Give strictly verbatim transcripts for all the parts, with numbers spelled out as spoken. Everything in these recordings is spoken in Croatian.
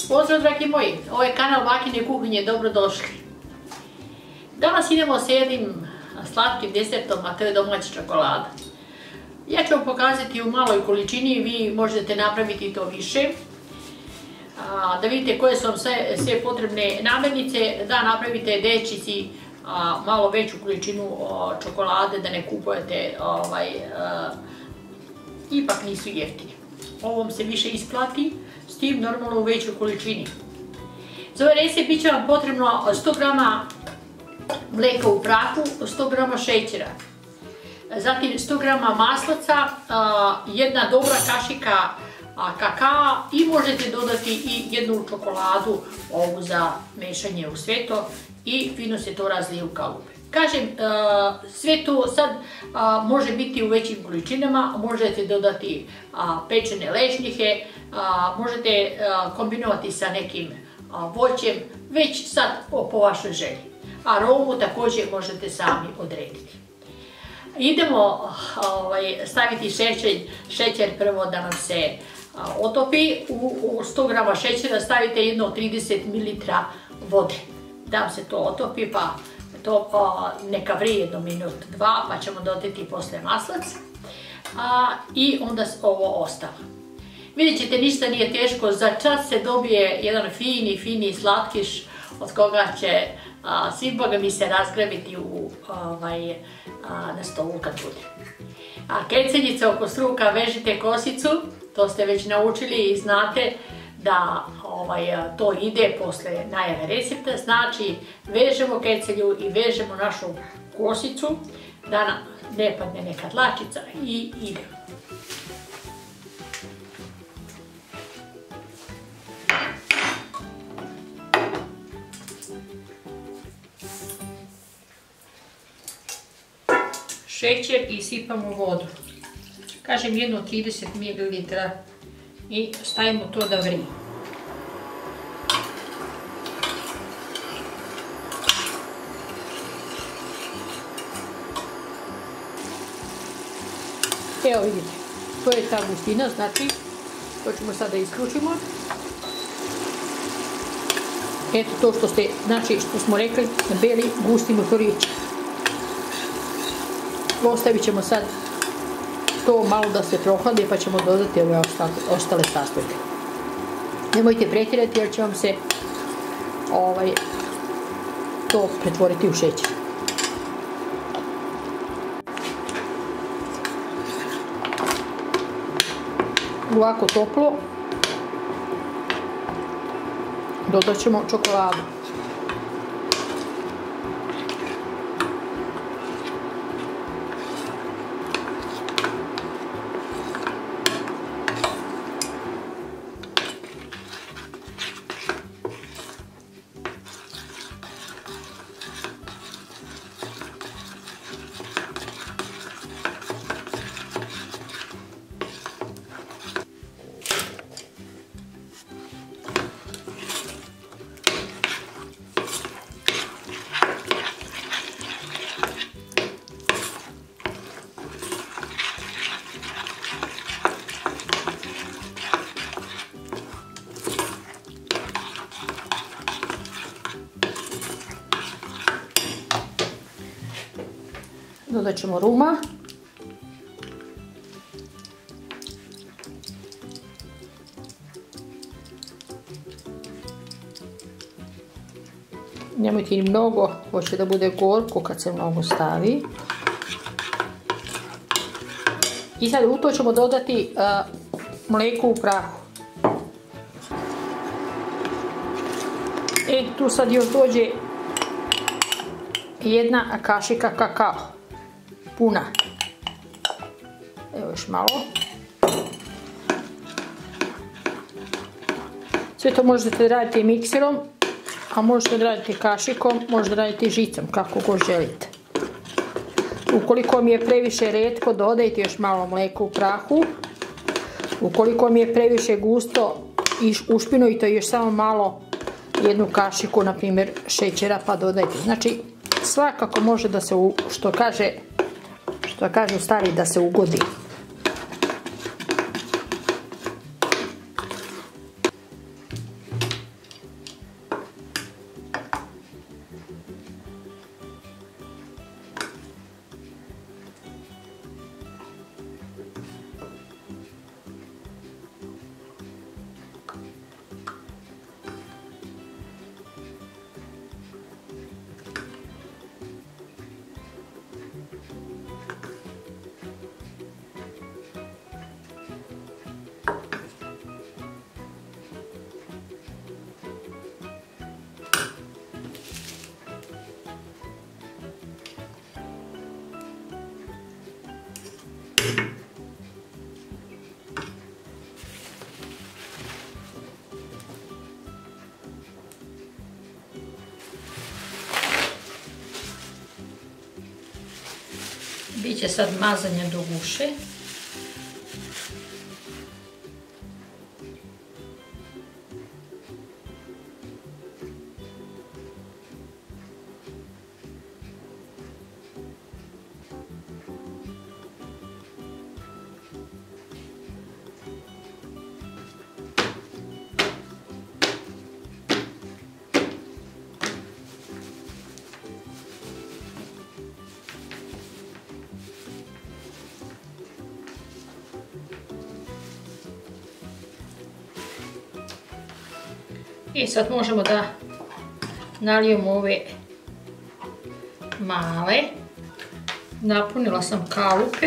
Pozdrav dragi moji, ovo je kanal Bakine kuhinje, dobrodošli. Danas idemo s jednim slatkim desertom, a to je domaća čokolada. Ja ću vam pokazati u maloj količini, vi možete napraviti to više. Da vidite koje su vam sve, sve potrebne namirnice, da napravite dečici malo veću količinu čokolade, da ne kupujete, ovaj, ipak nisu jeftini. Ovom se više isplati, s tim normalno u većoj količini. Za ovaj recept bit će vam potrebno sto grama mlijeka u prahu, sto grama šećera, zatim sto grama maslaca, jedna dobra kašika kakaa i možete dodati i jednu čokoladu ovu za mešanje u sve to i fino se to razlije u kalupe. Kažem, sve to sad može biti u većim količinama, možete dodati pečene lešnike, možete kombinovati sa nekim voćem, već sad po vašoj želji. Aromu također možete sami odrediti. Idemo staviti šećer prvo da nam se otopi. U sto grama šećera stavite jedno trideset mililitara vode. Da vam se to otopi pa to neka vrije jedno minut, dva, pa ćemo dodati poslije maslac i onda ovo ostalo. Vidjet ćete, ništa nije teško, za čas se dobije jedan fini, fini slatkiš od koga će svi boga mi se razgrabiti na stolu kad bude. Keceljica oko struka, vežite kosicu, to ste već naučili i znate da to ide posle najave recepta, znači vežemo kecelju i vežemo našu kosicu da nam ne padne neka dlačica i idemo. Šećer i sipamo vodu. Kažem jedno trideset mililitara i stavimo to da vrije. Evo vidite, to je ta gustina, znači to ćemo sada isključimo. Eto to što ste, znači što smo rekli, beli gusti motorići. Ostavit ćemo sad to malo da se prohladi pa ćemo dodati ove ostale sastojke. Nemojte pretjerati jer će vam se to pretvoriti u šećer. Ovako toplo dodat ćemo čokoladu. Dodat ćemo ruma. Nemojte ni mnogo, hoće da bude gorko kad se mnogo stavi. I sad u to ćemo dodati mlijeko u prahu. E, tu sad još dođe jedna kašika kakao. Puna. Evo još malo. Sve to možete raditi mikserom, a možete raditi kašikom, možete raditi žicom, kako god želite. Ukoliko mi je previše retko, dodajte još malo mlijeka u prahu. Ukoliko mi je previše gusto, ušpinujte još samo malo, jednu kašiku, na primjer, šećera, pa dodajte. Znači, svakako može da se, što kaže, što kažu stari, da se ugodi. Biće sad mazanje do guše. I sad možemo da nalijemo ove male. Napunila sam kalupe.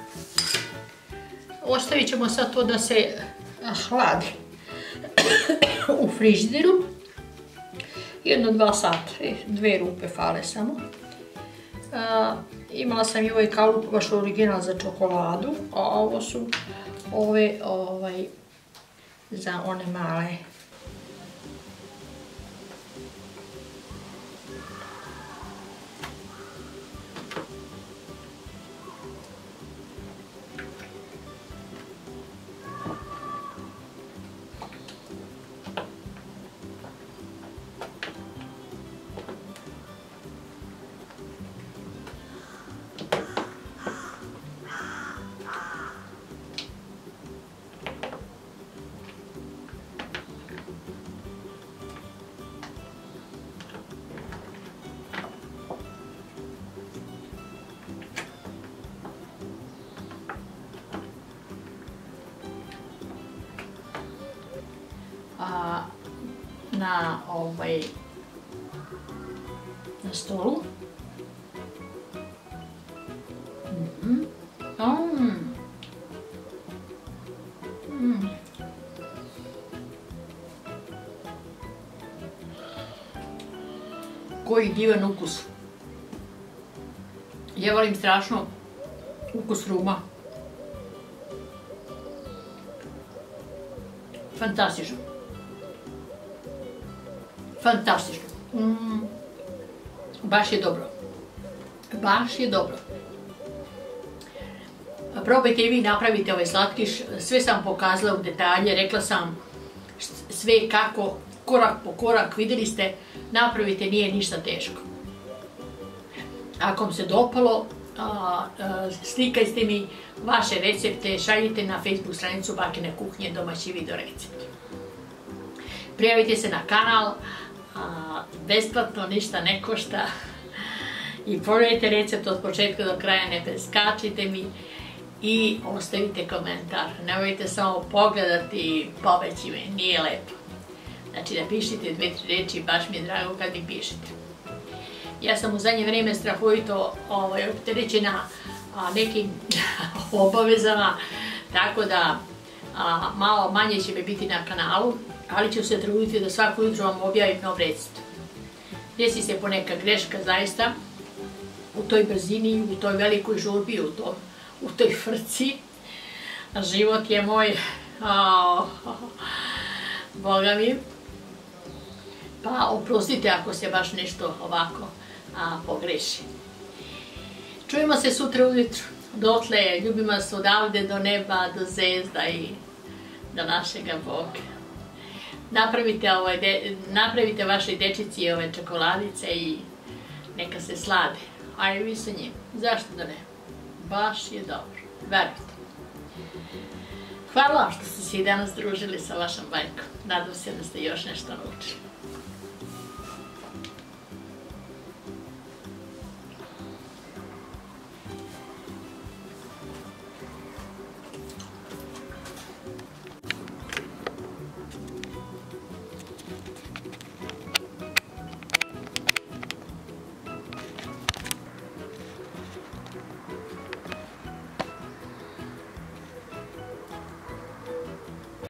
Ostavit ćemo sad to da se hladi u frižideru. Jedno dva sata, dve rupe fale samo. A, imala sam i ovaj kalup baš original za čokoladu, a ovo su ove ovaj, za one male. A, na ovaj na stolu. Mm-hmm. Mm. Mm. Koji divan ukus. Ja volim strašno ukus ruma. Fantastično. Fantastično. Mm. Baš je dobro. Baš je dobro. Probajte i vi napravite ovaj slatkiš. Sve sam pokazala u detalje. Rekla sam sve kako, korak po korak. Vidjeli ste, napravite, nije ništa teško. Ako vam se dopalo, a, a, slikajte mi vaše recepte, šaljite na Facebook stranicu Bakine kuhinje domaći video recept. Prijavite se na kanal, a, besplatno, ništa ne košta. I pogledajte recept od početka do kraja, ne preskačite mi i ostavite komentar. Nemojte samo pogledati i pobeći me, nije lepo. Znači da pišite dve, tri reči, baš mi je drago kad mi pišete. Ja sam u zadnje vrijeme strahovito ovaj, opterećena a, nekim obavezama, tako da a, malo manje će mi biti na kanalu, ali ću se truditi da svako jutro vam objavim nov recept. Desi se poneka greška zaista, u toj brzini, u toj velikoj žurbi, u, tom, u toj frci. Život je moj, oh, oh, Boga mi. Pa oprostite ako se baš nešto ovako a, pogreši. Čujemo se sutra ujutro. Dotle ljubim vas odavde do neba, do zvezda i do našega Boga. Napravite, ovaj de, napravite vaše dečici ove čokoladice i neka se slade. A i vi sa njim. Zašto da ne? Baš je dobro. Verujte. Hvala što ste se i danas družili sa vašom bajkom. Nadam se da ste još nešto naučili.